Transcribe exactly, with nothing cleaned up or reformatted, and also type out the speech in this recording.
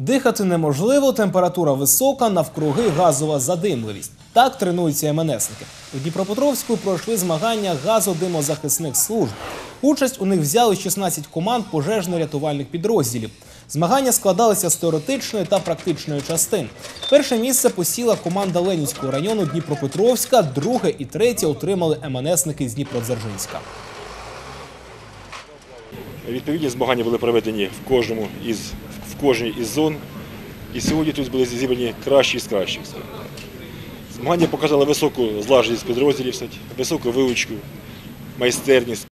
Дихати неможливо, температура висока, навкруги газова задимливість. Так тренуються ем ен есники. У Дніпропетровську пройшли змагання газодимозахисних служб. Участь у них взяли шістнадцять команд пожежно-рятувальних підрозділів. Змагання складалися з теоретичної та практичної частин. Перше місце посіла команда Ленінського району Дніпропетровська, друге і третє отримали ем ен есники з Дніпродзержинська. Відповідні змагання були проведені в кожному із, в кожній із зон. І сьогодні тут були зібрані кращі з кращих. Змагання показали високу злаженість підрозділів, високу вивчку, майстерність.